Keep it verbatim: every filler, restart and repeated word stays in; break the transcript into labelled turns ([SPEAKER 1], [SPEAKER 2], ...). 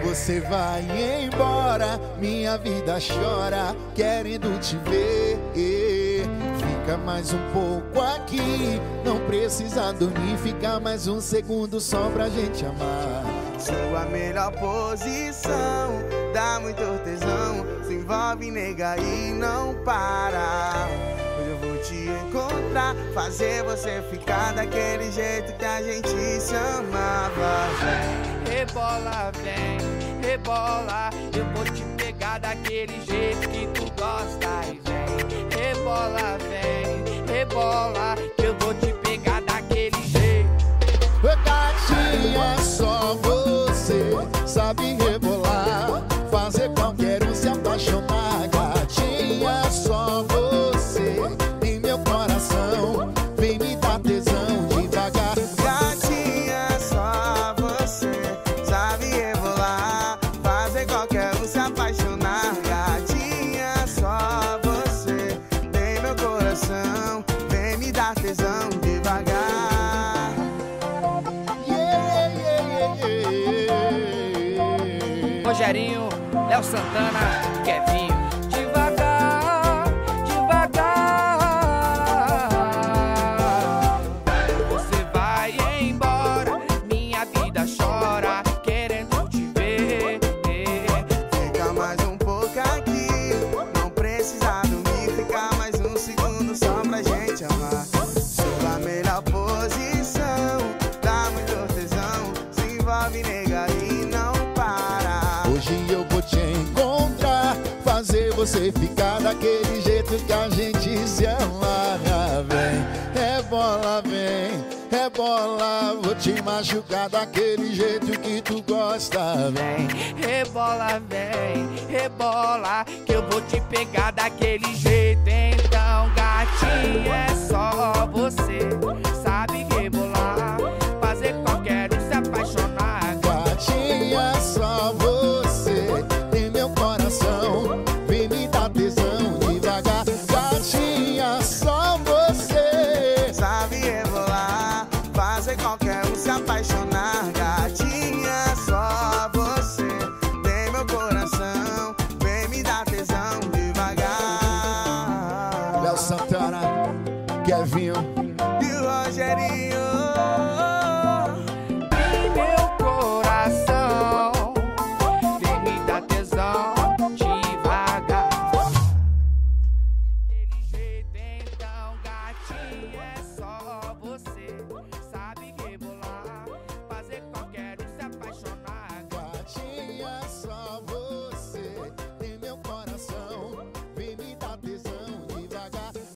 [SPEAKER 1] Você vai embora, minha vida chora, querendo te ver. Fica mais um pouco aqui, não precisa dormir. Fica mais um segundo só pra gente amar.
[SPEAKER 2] Sua melhor posição, dá muito tesão. Se envolve, nega, e não para. Hoje eu vou te encontrar, fazer você ficar daquele jeito que a gente se amava.
[SPEAKER 3] Vem, rebola, vem, rebola. Eu vou te pegar daquele jeito que tu gosta. E vem, rebola, vem, rebola. Eu vou te pegar daquele jeito.
[SPEAKER 1] Gatinha, só você sabe rebolar, fazer qualquer um se apaixonar. Gatinha, só você em meu coração, vem me dar tesão devagar.
[SPEAKER 2] Gatinha, só você sabe rebolar, fazer qualquer um se apaixonar. Gatinha, só você tem meu coração, vem me dar tesão devagar.
[SPEAKER 3] Rogerinho, Léo Santana, Kevinho. Devagar, devagar. Você vai embora, minha vida chora, querendo te ver.
[SPEAKER 2] Fica mais um pouco aqui, não precisa dormir. Fica mais um segundo só pra gente amar. Sua melhor posição, dá muito tesão. Se envolve, nega, e não para.
[SPEAKER 1] Hoje eu vou te encontrar, fazer você ficar daquele jeito que a gente se ama. Vem, rebola, vem, rebola. Vou te machucar daquele jeito que tu gosta. Vem,
[SPEAKER 3] Rebola, vem, rebola, que eu vou te pegar daquele jeito. Então, gatinha, é só você sabe rebolar.